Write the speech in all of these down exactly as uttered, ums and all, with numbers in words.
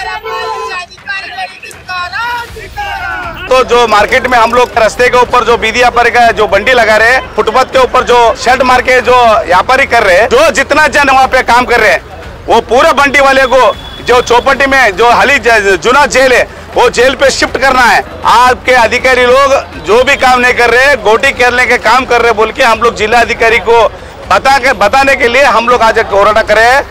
तो जो मार्केट में हम लोग रास्ते के ऊपर जो बीदी व्यापारी का जो बंडी लगा रहे हैं, फुटपाथ के ऊपर जो शेड मार के जो व्यापारी कर रहे हैं, जो जितना जन वहाँ पे काम कर रहे हैं, वो पूरे बंडी वाले को जो चौपटी में जो हाली जुना जेल है वो जेल पे शिफ्ट करना है। आपके अधिकारी लोग जो भी काम नहीं कर रहे, गोटी खेलने के काम कर रहे बोल के हम लोग जिला अधिकारी को बता के बताने के लिए हम लोग आज होराटा करे हैं।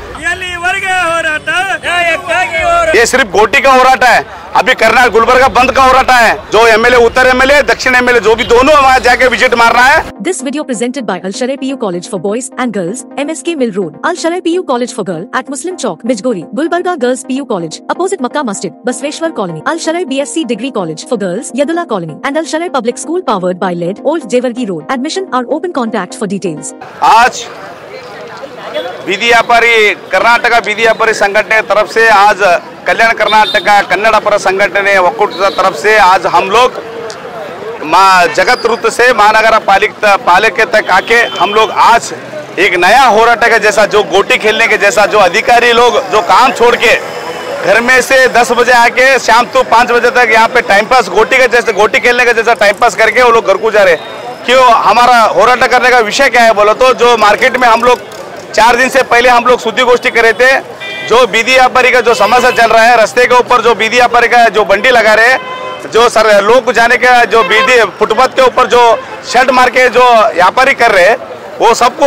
ये सिर्फ गोटी का होराटा है, अभी करना है गुलबर्गा बंद का होराटा है। जो एमएलए उत्तर एमएलए दक्षिण एमएलए जो भी दोनों वहाँ जाके विजिट मारना है। This video presented by Al Sharai P U College for Boys and Girls, M S K Mill Road, Al Sharai P U College for Girl at Muslim Chowk, Bijgori, Gulbarga Girls P U College, opposite Makkah Masjid, Basveshwar Colony, Al Sharai B S c Degree College for Girls, Yadullah Colony, and Al Sharai Public School powered by L E D, Old Jewargi Road. Admission are open. Contact for details. आज बीदी व्यापारी कर्नाटक बीदी व्यापारी संगठन की तरफ से आज कल्याण कर्नाटक कन्नड़पर संगठन ಒಕ್ಕೂಟ तरफ से आज हम लोग जगत वृत्त से महानगर पालिका पालिका तक आके हम लोग आज एक नया होराटा के जैसा जो गोटी खेलने के जैसा जो अधिकारी लोग जो काम छोड़ के घर में से दस बजे आके शाम तो पाँच बजे तक यहाँ पे टाइम पास गोटी के जैसे गोटी खेलने के जैसा टाइम पास करके वो लोग घर को जा रहे। क्यों हमारा होराटा करने का विषय क्या है बोलो तो जो मार्केट में हम लोग चार दिन से पहले हम लोग शुद्धि गोष्ठी करे थे। जो बीदी व्यापारी का जो समस्या चल रहा है, रास्ते के ऊपर जो बीदी व्यापारी का जो बंडी लगा रहे हैं, जो सर लोग को जाने का जो बीदी फुटपाथ के ऊपर जो शेड मार के जो व्यापारी कर रहे हैं, वो सबको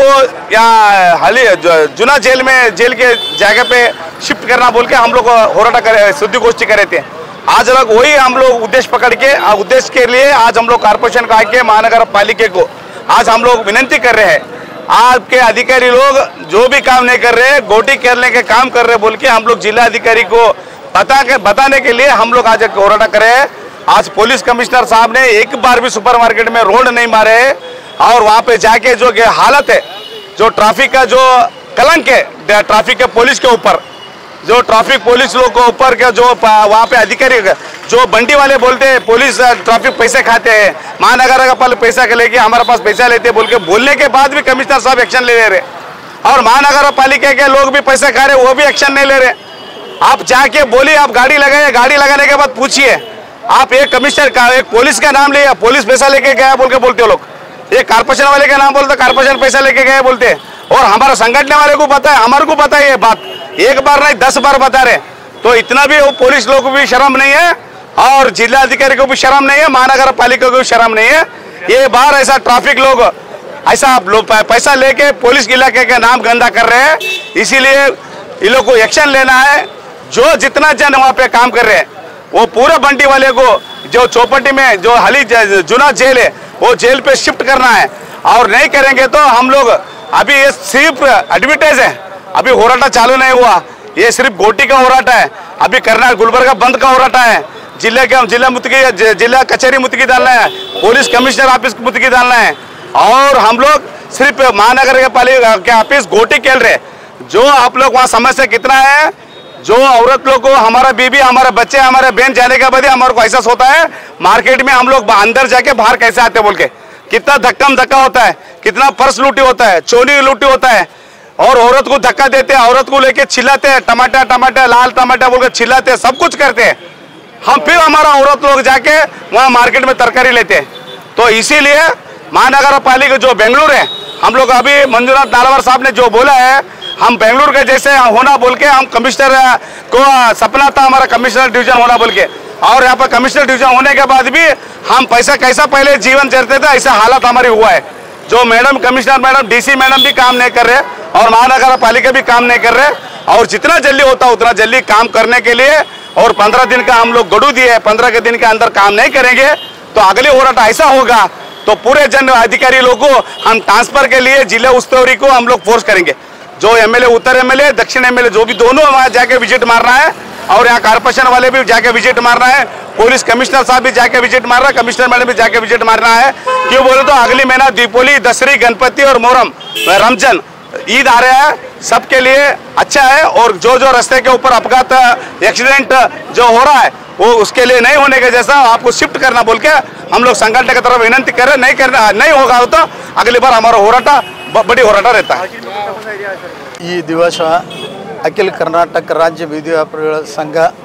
यहाँ हाली जुना जेल में जेल के जगह पे शिफ्ट करना बोल के हम लोग होराटा करे शुद्धि गोष्ठी करे थे। आज लोग वही हम लोग उद्देश्य पकड़ के उद्देश्य के लिए आज हम लोग कारपोरेशन को आके महानगर पालिका को आज हम लोग विनती कर रहे हैं। आपके अधिकारी लोग जो भी काम नहीं कर रहे, गोटी खेलने के काम कर रहे बोल के हम लोग जिला अधिकारी को बता के बताने के लिए हम लोग आज होराटा करे हैं। आज पुलिस कमिश्नर साहब ने एक बार भी सुपरमार्केट में रोड नहीं मारे और वहाँ पे जाके जो हालत है, जो ट्रैफिक का जो कलंक है ट्रैफिक के पुलिस के ऊपर, जो ट्रैफिक पुलिस लोग के ऊपर के जो वहाँ पे अधिकारी जो बंडी वाले बोलते हैं पुलिस ट्रैफिक पैसे खाते हैं, महानगर का पल पैसा के लेके हमारे पास पैसा लेते हैं बोल के बोलने के बाद भी कमिश्नर साहब एक्शन ले ले रहे और महानगर पालिका के लोग भी पैसे खा रहे, वो भी एक्शन नहीं ले रहे। आप जाके बोलिए, आप गाड़ी लगाए, गाड़ी लगाने के बाद पूछिए, आप एक कमिश्नर का एक पुलिस का नाम लिया, पुलिस पैसा लेके गया बोल के बोलते हो लोग, एक कारपोरेशन वाले का नाम बोलते कारपोरेशन पैसा लेके गए बोलते, और हमारा संगठन वाले को पता है, हमारे को पता है ये बात, एक बार नहीं दस बार बता रहे। तो इतना भी वो पुलिस लोग को भी शर्म नहीं है और जिला अधिकारी को भी शर्म नहीं है, महानगर पालिका को भी शर्म नहीं है। ये बार ऐसा ट्रैफिक लोग ऐसा लोग पैसा लेके पुलिस इलाके का नाम गंदा कर रहे हैं, इसीलिए इन लोग को एक्शन लेना है। जो जितना जन वहाँ पे काम कर रहे हैं वो पूरे बंडी वाले को जो चौपटी में जो हाली जुना जेल है वो जेल पे शिफ्ट करना है, और नहीं करेंगे तो हम लोग अभी ये सिर्फ एडवर्टाइज है, अभी होराटा चालू नहीं हुआ, ये सिर्फ गोटी का होराटा है। अभी करना है गुलबर्गा बंद का होराटा है, जिले के जिला मुतकी जिला कचहरी मुतकी डालना है, पुलिस कमिश्नर ऑफिस मुतकी डालना है, और हम लोग सिर्फ महानगर के पालिका के ऑफिस गोटी खेल रहे। जो आप लोग वहाँ समस्या कितना है, जो औरत लोग को हमारा बीबी हमारे बच्चे हमारे बहन जाने के बाद हमारे को एहसास होता है मार्केट में हम लोग अंदर जाके बाहर कैसे आते बोल के, कितना धक्कम धक्का होता है, कितना पर्स लूटी होता है, चोरी लूटी होता है, और औरत को धक्का देते हैं, औरत को लेके चिल्लाते हैं, टमाटर टमाटर लाल टमाटर बोल के चिल्लाते हैं, सब कुछ करते हैं। हम फिर हमारा औरत लोग जाके वहाँ मार्केट में तरकारी लेते हैं। तो इसीलिए महानगर पालिका जो बेंगलुरु है, हम लोग अभी मंजूनाथ नालावर साहब ने जो बोला है, हम बेंगलुरु के जैसे होना बोल के हम कमिश्नर को सपना था हमारा कमिश्नर डिवीजन होना बोल के, और यहाँ पर कमिश्नर डिवीजन होने के बाद भी हम पैसा कैसा पहले जीवन चलते थे ऐसा हालत हमारी हुआ है। जो madam commissioner madam DC madam भी काम नहीं कर रहे और महानगर पालिका भी काम नहीं कर रहे, और जितना जल्दी होता उतना जल्दी काम करने के लिए, और पंद्रह दिन का हम लोग गड़ू दिए है, पंद्रह के दिन के अंदर काम नहीं करेंगे तो अगले होराटा ऐसा होगा तो पूरे जन अधिकारी लोगों को हम ट्रांसफर के लिए जिला उस्तुवारी को हम लोग फोर्स करेंगे। जो एमएलए उत्तर एमएलए दक्षिण एमएलए जो भी दोनों वहाँ जाके विजिट मारना है, और यहाँ कारपोरेशन वाले भी जाके विजिट मारना है, पुलिस कमिश्नर साहब भी जाके विजिट मार रहा है, कमिश्नर मैडम भी जाके विजिट मारना है। क्यों बोले तो अगली महीना दीपावली दशहरी गणपति और मोहरम रमजान ईद आ रहा है, सबके लिए अच्छा है। और जो जो रास्ते के ऊपर अपघात एक्सीडेंट जो हो रहा है वो उसके लिए नहीं होने के जैसा आपको शिफ्ट करना बोल के हम लोग संगठन की तरफ विनंती कर रहे। नहीं करना नहीं होगा तो अगली बार हमारा होराटा बड़ी होराटा रहता है। ಈ ದಿವಸ ಅಖಿಲ ಕರ್ನಾಟಕ ರಾಜ್ಯ ಬೀದಿ ವ್ಯಾಪಾರಿಗಳ ಸಂಘ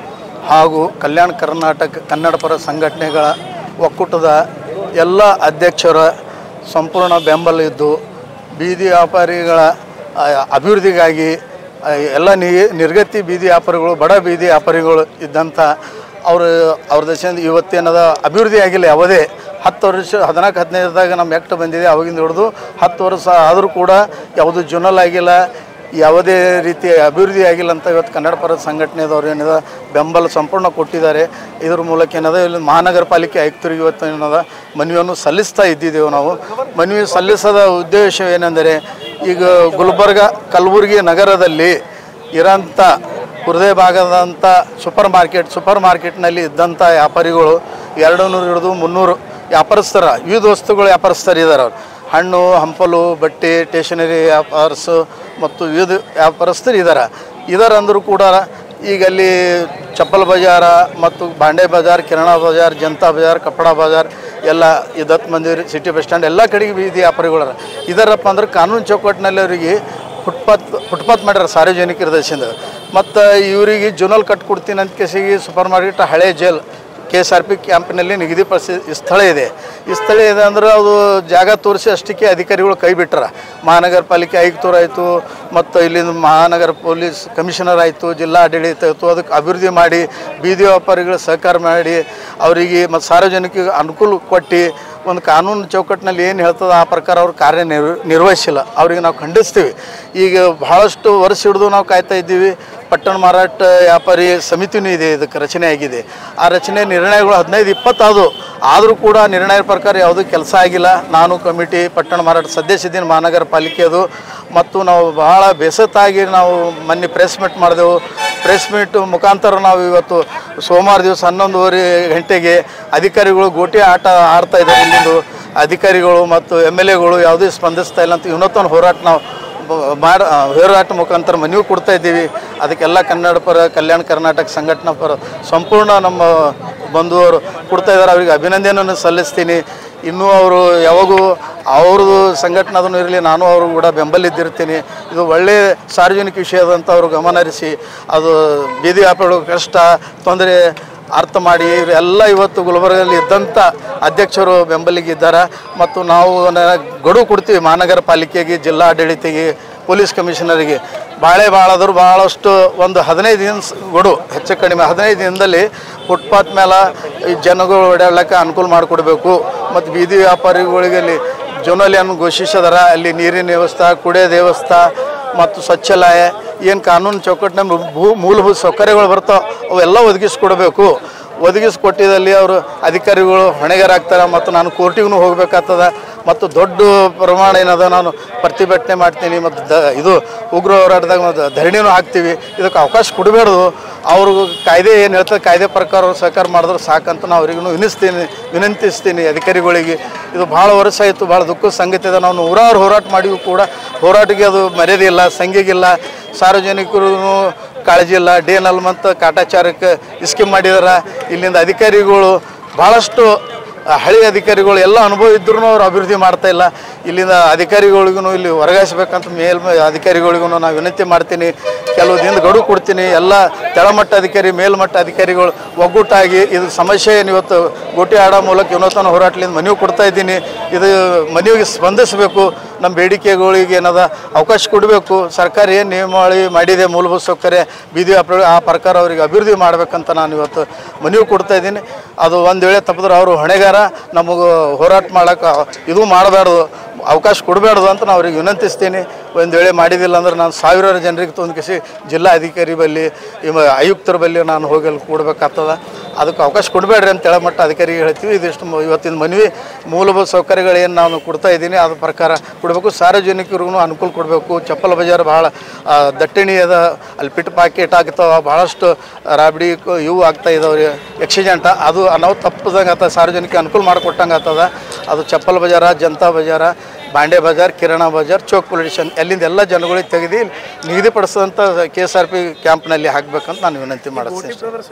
ಹಾಗೂ ಕಲ್ಯಾಣ ಕರ್ನಾಟಕ ಕನ್ನಡ ಪರ ಸಂಘಟನೆಗಳ ಒಕ್ಕೂಟದ ಎಲ್ಲ ಅಧ್ಯಕ್ಷರ ಸಂಪೂರ್ಣ ಬೆಂಬಲ ಇದ್ದು ಬೀದಿ ವ್ಯಾಪಾರಿಗಳ ಅಭಿವೃದ್ಧಿಗಾಗಿ ಎಲ್ಲ ನಿರ್ಗತಿ ಬೀದಿ ವ್ಯಾಪಾರಿಗಳು ಬಡ ಬೀದಿ ವ್ಯಾಪಾರಿಗಳು ಇದ್ದಂಥ ಅವರು ಅವ್ರ ದೇಶದಿಂದ ಇವತ್ತೇನದ ಅಭಿವೃದ್ಧಿ ಆಗಿಲ್ಲ ಯಾವುದೇ ಹತ್ತು ವರ್ಷ ಹದಿನಾಲ್ಕು ಹದಿನೈದರಾಗ ನಮ್ಮ ಆ್ಯಕ್ಟ್ ಬಂದಿದೆ ಅವಾಗಿಂದ ಹಿಡಿದು ಹತ್ತು ವರ್ಷ ಆದರೂ ಕೂಡ ಯಾವುದೂ ಜುನಲ್ ಆಗಿಲ್ಲ ಯಾವುದೇ ರೀತಿಯ ಅಭಿವೃದ್ಧಿ ಆಗಿಲ್ಲ ಅಂತ ಇವತ್ತು ಕನ್ನಡ ಪರ ಸಂಘಟನೆದವ್ರು ಏನಿದೆ ಬೆಂಬಲ ಸಂಪೂರ್ಣ ಕೊಟ್ಟಿದ್ದಾರೆ. ಇದ್ರ ಮೂಲಕ ಏನದ ಇಲ್ಲಿ ಮಹಾನಗರ ಪಾಲಿಕೆ ಆಯುಕ್ತರಿಗೆ ಇವತ್ತು ಏನದ ಮನವಿಯನ್ನು ಸಲ್ಲಿಸ್ತಾ ಇದ್ದಿದ್ದೆವು. ನಾವು ಮನವಿ ಸಲ್ಲಿಸದ ಉದ್ದೇಶ ಏನೆಂದರೆ ಈಗ ಗುಲ್ಬರ್ಗ ಕಲಬುರಗಿ ನಗರದಲ್ಲಿ ಇರೋಂಥ ಹೃದಯ ಭಾಗದಂಥ ಸೂಪರ್ ಮಾರ್ಕೆಟ್ ಸೂಪರ್ ಮಾರ್ಕೆಟ್ನಲ್ಲಿ ಇದ್ದಂಥ ವ್ಯಾಪಾರಿಗಳು ಎರಡು ನೂರು ಹಿಡಿದು ಮುನ್ನೂರು ವ್ಯಾಪಾರಸ್ಥರ ವಿವಿಧ ವಸ್ತುಗಳು ವ್ಯಾಪಾರಸ್ಥರು ಇದ್ದಾರೆ. ಅವರು ಹಣ್ಣು ಹಂಪಲು ಬಟ್ಟೆ ಸ್ಟೇಷನರಿ ವ್ಯಾಪಾರಸು ಮತ್ತು ವಿವಿಧ ವ್ಯಾಪಾರಸ್ಥರು ಇದ್ದಾರೆ ಇದ್ದಾರೆ ಅಂದರೂ ಕೂಡ ಈಗ ಅಲ್ಲಿ ಚಪ್ಪಲ್ ಬಜಾರ ಮತ್ತು ಬಾಂಡೆ ಬಜಾರ್ ಕಿರಾಣಾ ಬಜಾರ್ ಜನತಾ ಬಜಾರ್ ಕಪಡಾ ಬಜಾರ್ ಎಲ್ಲ ಈ Datt Mandir city bus stand ಎಲ್ಲ ಕಡೆಗೆ ಬೀದಿ ವ್ಯಾಪಾರಿಗಳು ಇದರಪ್ಪ ಅಂದ್ರೆ ಕಾನೂನು ಚೌಕಟ್ಟಿನಲ್ಲಿ ಅವರಿಗೆ ಫುಟ್ಪಾತ್ ಫುಟ್ಪಾತ್ ಮಾಡ್ಯಾರ ಸಾರ್ವಜನಿಕರ ದೇಶದಿಂದ. ಮತ್ತು ಇವರಿಗೆ ಜುನಲ್ ಕಟ್ಕೊಡ್ತೀನಿ ಅಂತ ಕೇಸಿಗೆ ಸೂಪರ್ ಮಾರ್ಕೆಟ್ ಹಳೆ jail K S R P ಕ್ಯಾಂಪಿನಲ್ಲಿ ನಿಗದಿಪಡಿಸಿ ಸ್ಥಳ ಇದೆ. ಈ ಸ್ಥಳ ಇದೆ ಅಂದ್ರೆ ಅದು ಜಾಗ ತೋರಿಸಿ ಅಷ್ಟಕ್ಕೆ ಅಧಿಕಾರಿಗಳು ಕೈ ಬಿಟ್ಟಾರ. ಮಹಾನಗರ ಪಾಲಿಕೆ ಆಯುಕ್ತರು ಆಯಿತು ಮತ್ತು ಇಲ್ಲಿಂದ ಮಹಾನಗರ ಪೊಲೀಸ್ ಕಮಿಷನರ್ ಆಯಿತು ಜಿಲ್ಲಾ ಆಡಳಿತ ಆಯಿತು ಅದಕ್ಕೆ ಅಭಿವೃದ್ಧಿ ಮಾಡಿ ಬೀದಿ ವ್ಯಾಪಾರಿಗಳು ಸಹಕಾರ ಮಾಡಿ ಅವರಿಗೆ ಮತ್ತು ಸಾರ್ವಜನಿಕರಿಗೆ ಅನುಕೂಲ ಕೊಟ್ಟು ಒಂದು ಕಾನೂನು ಚೌಕಟ್ಟಿನಲ್ಲಿ ಏನು ಹೇಳ್ತದೆ ಆ ಪ್ರಕಾರ ಅವ್ರು ಕಾರ್ಯ ನಿರ್ವ ನಿರ್ವಹಿಸಿಲ್ಲ ಅವರಿಗೆ ನಾವು ಖಂಡಿಸ್ತೀವಿ. ಈಗ ಭಾಳಷ್ಟು ವರ್ಷ ಹಿಡಿದು ನಾವು ಕಾಯ್ತಾ ಇದ್ದೀವಿ. ಪಟ್ಟಣ ಮಾರಾಟ ವ್ಯಾಪಾರಿ ಸಮಿತಿನೂ ಇದೆ, ಇದಕ್ಕೆ ರಚನೆ ಆಗಿದೆ. ಆ ರಚನೆ ನಿರ್ಣಯಗಳು ಹದಿನೈದು ಇಪ್ಪತ್ತಾದು ಆದರೂ ಕೂಡ ನಿರ್ಣಯ ಪ್ರಕಾರ ಯಾವುದೂ ಕೆಲಸ ಆಗಿಲ್ಲ. ನಾನು ಕಮಿಟಿ ಪಟ್ಟಣ ಮಾರಾಟ ಸದಸ್ಯದಿನ ಮಹಾನಗರ ಪಾಲಿಕೆ ಅದು ಮತ್ತು ನಾವು ಭಾಳ ಬೇಸತ್ತಾಗಿ ನಾವು ಮೊನ್ನೆ ಪ್ರೆಸ್ ಮೀಟ್ ಮಾಡಿದೆವು. ಪ್ರೆಸ್ ಮೀಟ್ ಮುಖಾಂತರ ನಾವು ಇವತ್ತು ಸೋಮವಾರ ದಿವಸ ಹನ್ನೊಂದುವರೆ ಗಂಟೆಗೆ ಅಧಿಕಾರಿಗಳು ಗೋಟಿ ಆಟ ಆಡ್ತಾ ಇದ್ದಾರೆ. ಇಲ್ಲಿಂದು ಅಧಿಕಾರಿಗಳು ಮತ್ತು ಎಮ್ ಎಲ್ ಎಗಳು ಯಾವುದೇ ಸ್ಪಂದಿಸ್ತಾ ಇಲ್ಲ ಅಂತ ಇವತ್ತೊಂದು ಹೋರಾಟ ನಾವು ಮಾಡ ಹೋರಾಟ ಮುಖಾಂತರ ಮನವಿ ಕೊಡ್ತಾ ಇದ್ದೀವಿ. ಅದಕ್ಕೆಲ್ಲ ಕನ್ನಡ ಪರ ಕಲ್ಯಾಣ ಕರ್ನಾಟಕ ಸಂಘಟನಾ ಪರ ಸಂಪೂರ್ಣ ನಮ್ಮ ಬಂಧುವರು ಕೊಡ್ತಾ ಇದ್ದಾರೆ. ಅವರಿಗೆ ಅಭಿನಂದನೆಯನ್ನು ಸಲ್ಲಿಸ್ತೀನಿ. ಇನ್ನೂ ಅವರು ಯಾವಾಗೂ ಅವ್ರದ್ದು ಸಂಘಟನೆ ಅದನ್ನು ಇರಲಿ ನಾನು ಅವರು ಕೂಡ ಬೆಂಬಲಿದ್ದಿರ್ತೀನಿ. ಇದು ಒಳ್ಳೆಯ ಸಾರ್ವಜನಿಕ ವಿಷಯದಂತ ಅವರು ಗಮನಹರಿಸಿ ಅದು ಬೀದಿ ವ್ಯಾಪಾರಿಗಳ ಕಷ್ಟ ತೊಂದರೆ ಅರ್ಥ ಮಾಡಿ ಇವರೆಲ್ಲ ಇವತ್ತು ಗುಲ್ಬರ್ಗದಲ್ಲಿ ಇದ್ದಂಥ ಅಧ್ಯಕ್ಷರು ಬೆಂಬಲಿಗಿದ್ದಾರೆ. ಮತ್ತು ನಾವು ಗಡುವು ಕೊಡ್ತೀವಿ ಮಹಾನಗರ ಪಾಲಿಕೆಗೆ ಜಿಲ್ಲಾ ಆಡಳಿತಿಗೆ ಪೊಲೀಸ್ ಕಮಿಷನರಿಗೆ ಭಾಳ ಭಾಳಾದರೂ ಭಾಳಷ್ಟು ಒಂದು ಹದಿನೈದು ದಿನ ಗಡು ಹೆಚ್ಚು ಕಡಿಮೆ ಹದಿನೈದು ದಿನದಲ್ಲಿ ಫುಟ್ಪಾತ್ ಮೇಲೆ ಈ ಜನಗಳು ಓಡಾಡಲಿಕ್ಕೆ ಅನುಕೂಲ ಮಾಡಿಕೊಡ್ಬೇಕು. ಮತ್ತು ಬೀದಿ ವ್ಯಾಪಾರಿಗಳಿಗೆ ಅಲ್ಲಿ ಜೋನಲಿಯನ್ನು ಘೋಷಿಸಿದಾರ. ಅಲ್ಲಿ ನೀರಿನ ವ್ಯವಸ್ಥೆ ಕುಡಿಯೋ ವ್ಯವಸ್ಥೆ ಮತ್ತು ಸ್ವಚ್ಛಾಲಯ ಏನು ಕಾನೂನು ಚೌಕಟ್ಟಿನ ಭೂ ಮೂಲಭೂತ ಸೌಕರ್ಯಗಳು ಬರ್ತಾವೆ ಅವೆಲ್ಲ ಒದಗಿಸ್ಕೊಡ್ಬೇಕು. ಒದಗಿಸ್ಕೊಟ್ಟಿದ್ದಲ್ಲಿ ಅವರು ಅಧಿಕಾರಿಗಳು ಹೊಣೆಗಾರಾಗ್ತಾರೆ. ಮತ್ತು ನಾನು ಕೋರ್ಟಿಗೂ ಹೋಗಬೇಕಾಗ್ತದೆ ಮತ್ತು ದೊಡ್ಡ ಪ್ರಮಾಣ ಏನದ ನಾನು ಪ್ರತಿಭಟನೆ ಮಾಡ್ತೀನಿ ಮತ್ತು ದ ಇದು ಉಗ್ರ ಹೋರಾಟದಾಗ ಮತ್ತು ಧರಣಿನೂ ಹಾಕ್ತೀವಿ. ಇದಕ್ಕೆ ಅವಕಾಶ ಕೊಡಬೇಡ್ದು. ಅವ್ರಿಗೂ ಕಾಯ್ದೆ ಏನು ಹೇಳ್ತಾರೆ ಕಾಯ್ದೆ ಪ್ರಕಾರ ಅವ್ರು ಸಹಕಾರ ಮಾಡಿದ್ರೆ ಸಾಕಂತ ನಾವು ಅವ್ರಿಗೂ ವಿನಿಸ್ತೀನಿ ವಿನಂತಿಸ್ತೀನಿ ಅಧಿಕಾರಿಗಳಿಗೆ. ಇದು ಭಾಳ ವರ್ಷ ಆಯಿತು, ಭಾಳ ದುಃಖದ ಸಂಗತಿ ಇದೆ. ನಾವು ನೂರಾರು ಹೋರಾಟ ಮಾಡಿಗೂ ಕೂಡ ಹೋರಾಟಕ್ಕೆ ಅದು ಮರ್ಯಾದೆ ಇಲ್ಲ, ಸಂಘಿಗಿಲ್ಲ, ಸಾರ್ವಜನಿಕರು ಕಾಳಜಿ ಇಲ್ಲ. ಡಿ ಎನ್ ಎಲ್ ಮತ್ತು ಕಾಟಾಚಾರಕ್ಕೆ ಸ್ಕೀಮ್ ಮಾಡಿದಾರೆ. ಇಲ್ಲಿಂದ ಅಧಿಕಾರಿಗಳು ಭಾಳಷ್ಟು ಹಳೆಯ ಅಧಿಕಾರಿಗಳು ಎಲ್ಲ ಅನುಭವ ಇದ್ರೂ ಅವ್ರು ಅಭಿವೃದ್ಧಿ ಮಾಡ್ತಾ ಇಲ್ಲ. ಇಲ್ಲಿಂದ ಅಧಿಕಾರಿಗಳಿಗೂ ಇಲ್ಲಿ ಹೊರಗಾಯಿಸ್ಬೇಕಂತ ಮೇಲ್ ಅಧಿಕಾರಿಗಳಿಗೂ ನಾನು ವಿನಂತಿ ಮಾಡ್ತೀನಿ. ಕೆಲವು ದಿನ ಗಡುವು ಕೊಡ್ತೀನಿ. ಎಲ್ಲ ತೆಳಮಟ್ಟ ಅಧಿಕಾರಿ ಮೇಲ್ಮಟ್ಟ ಅಧಿಕಾರಿಗಳು ಒಗ್ಗೂಟಾಗಿ ಇದು ಸಮಸ್ಯೆ ಏನು ಇವತ್ತು ಗೋಟಿ ಆಡೋ ಮೂಲಕ ಇವತ್ತನ ಹೋರಾಟದಿಂದ ಮನವಿ ಕೊಡ್ತಾ ಇದ್ದೀನಿ. ಇದು ಮನವಿಗೆ ಸ್ಪಂದಿಸಬೇಕು. ನಮ್ಮ ಬೇಡಿಕೆಗಳಿಗೆ ಏನದ ಅವಕಾಶ ಕೊಡಬೇಕು. ಸರ್ಕಾರ ಏನು ನಿಯಮಾವಳಿ ಮಾಡಿದೆ ಮೂಲಭೂತ ಸೌಕರ್ಯ ಬೀದಿ ವ್ಯಾಪಾರ ಆ ಪ್ರಕಾರ ಅವರಿಗೆ ಅಭಿವೃದ್ಧಿ ಮಾಡಬೇಕಂತ ನಾನು ಇವತ್ತು ಮನವಿ ಕೊಡ್ತಾ ಇದ್ದೀನಿ. ಅದು ಒಂದು ವೇಳೆ ತಪ್ಪಿದ್ರೆ ಅವರು ಹೊಣೆಗಾರ, ನಮಗೆ ಹೋರಾಟ ಮಾಡೋಕೆ ಇದು ಮಾಡಬಾರ್ದು, ಅವಕಾಶ ಕೊಡಬಾರ್ದು ಅಂತ ನಾನು ಅವ್ರಿಗೆ ವಿನಂತಿಸ್ತೀನಿ. ಒಂದು ವೇಳೆ ಮಾಡಿದಿಲ್ಲ ಅಂದ್ರೆ ನಾನು ಸಾವಿರಾರು ಜನರಿಗೆ ತೊಂದಕಿಸಿ ಜಿಲ್ಲಾ ಅಧಿಕಾರಿ ಬಲ್ಲಿ ಆಯುಕ್ತರ ಬಲ್ಲಿ ನಾನು ಹೋಗಿ ಕೊಡಬೇಕಾಗ್ತದೆ. ಅದಕ್ಕೆ ಅವಕಾಶ ಕೊಡಬೇಡ್ರಿ ಅಂತ ಹೇಳಮಟ್ಟ ಅಧಿಕಾರಿಗೆ ಹೇಳ್ತೀವಿ. ಇದಿಷ್ಟು ಇವತ್ತಿನ ಮನವಿ ಮೂಲಭೂತ ಸೌಕರ್ಯಗಳೇನು ನಾನು ಕೊಡ್ತಾ ಇದ್ದೀನಿ ಅದ್ರ ಪ್ರಕಾರ ಕೊಡಬೇಕು. ಸಾರ್ವಜನಿಕರಿಗೂ ಅನುಕೂಲ ಕೊಡಬೇಕು. ಚಪ್ಪಲ್ ಬಜಾರ್ ಭಾಳ ದಟ್ಟಣಿ ಅದ, ಅಲ್ಲಿ ಪಿಟ್ ಪಾಕೆಟ್ ಆಗ್ತಾವೆ, ಭಾಳಷ್ಟು ರಾಬಡಿ ಇವು ಆಗ್ತಾ ಇದಾವೆ ಆಕ್ಸಿಡೆಂಟ. ಅದು ನಾವು ತಪ್ಪದಂಗೆ ಆಗ್ತದೆ, ಸಾರ್ವಜನಿಕ ಅನುಕೂಲ ಮಾಡಿಕೊಟ್ಟಂಗೆ ಆಗ್ತದೆ. ಅದು ಚಪ್ಪಲ್ ಬಜಾರ, ಜನತಾ ಬಜಾರ, ಬಾಂಡೆ ಬಜಾರ್, ಕಿರಾಣಾ ಬಜಾರ್, ಚೌಕ್ ಪೊಲೀಸ್ ಸ್ಟೇಷನ್ ಎಲ್ಲಿಂದ ಎಲ್ಲ ಜನಗಳಿಗೆ ತೆಗೆದು ನಿಗದಿಪಡಿಸಿದಂಥ ಕೆ ಎಸ್ ಆರ್ ಪಿ ಕ್ಯಾಂಪ್ನಲ್ಲಿ ಹಾಕಬೇಕಂತ ನಾನು ವಿನಂತಿ ಮಾಡಿಸ್ತೀನಿ.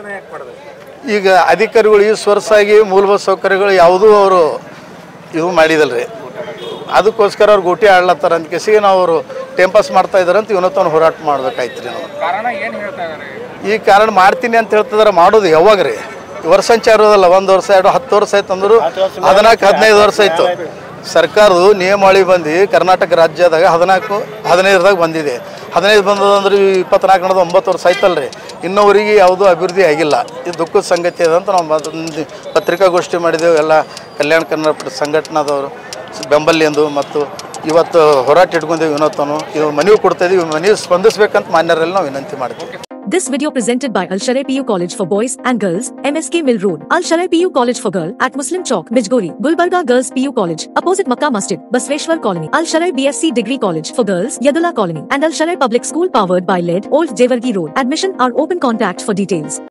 ಈಗ ಅಧಿಕಾರಿಗಳು ಈ ವರ್ಷಾಗಿ ಮೂಲಭೂತ ಸೌಕರ್ಯಗಳು ಯಾವುದೂ ಅವರು ಇದು ಮಾಡಿದಲ್ರಿ, ಅದಕ್ಕೋಸ್ಕರ ಅವ್ರು ಗೋಟಿ ಆಡ್ಲತ್ತಾರ ಅಂತ ಕೇಸಿಗೆ ನಾವು ಅವರು ಟೈಮ್ ಪಾಸ್ ಮಾಡ್ತಾ ಇದ್ದಾರೆ ಅಂತ ಇವನೊತ್ತವನು ಹೋರಾಟ ಮಾಡ್ಬೇಕಾಯ್ತು ರೀ ನಾವು. ಕಾರಣ ಏನು ಹೇಳ್ತಾ ಇದ್ದಾರೆ? ಈ ಕಾರಣ ಮಾಡ್ತೀನಿ ಅಂತ ಹೇಳ್ತಿದಾರೆ, ಮಾಡೋದು ಯಾವಾಗ ರೀ? ವರ್ಷ ಇರೋದಲ್ಲ, ಒಂದು ವರ್ಷ ಎರಡು ಹತ್ತು ವರ್ಷ ಆಯ್ತು ಅಂದರು, ಹದಿನಾಲ್ಕು ಹದಿನೈದು ವರ್ಷ ಆಯ್ತು. ಸರ್ಕಾರದು ನಿಯಮಾವಳಿ ಬಂದು ಕರ್ನಾಟಕ ರಾಜ್ಯದಾಗ ಹದಿನಾಲ್ಕು ಹದಿನೈದರದಾಗ ಬಂದಿದೆ. ಹದಿನೈದು ಬಂದದಂದ್ರೆ ಇಪ್ಪತ್ನಾಲ್ಕು ನಡೆದ ಒಂಬತ್ತು ವರ್ಷ ಆಯ್ತಲ್ರಿ, ಇನ್ನೂವರೆಗೆ ಯಾವುದೂ ಅಭಿವೃದ್ಧಿ ಆಗಿಲ್ಲ. ಇದು ದುಃಖದ ಸಂಗತಿ ಇದೆ ಅಂತ ನಾವು ಅದೊಂದು ಪತ್ರಿಕಾಗೋಷ್ಠಿ ಮಾಡಿದೆವು. ಎಲ್ಲ ಕಲ್ಯಾಣ ಕರ್ನಾಟಕ ಸಂಘಟನಾದವರು ಬೆಂಬಲಿಂದು ಮತ್ತು ಇವತ್ತು ಹೋರಾಟ ಇಟ್ಕೊಂಡೇವೆ. ವಿನೋತನು ಇವು ಮನವಿ ಕೊಡ್ತಾ ಇದೀವಿ, ಮನವಿ ಸ್ಪಂದಿಸಬೇಕಂತ ಮಾನ್ಯರಲ್ಲಿ ನಾವು ವಿನಂತಿ ಮಾಡ್ತೀವಿ. This video presented by Al Sharai P U College for Boys and Girls, M S K Mill Road, Al Sharai P U College for Girl at Muslim Chowk, Mijgori, Gulbarga Girls P U College, opposite Makkah Masjid, Basveshwar Colony, Al Sharai B S c Degree College for Girls, Yadula Colony, and Al Sharai Public School powered by L E D, Old Jewargi Road. Admission are open. Contact for details.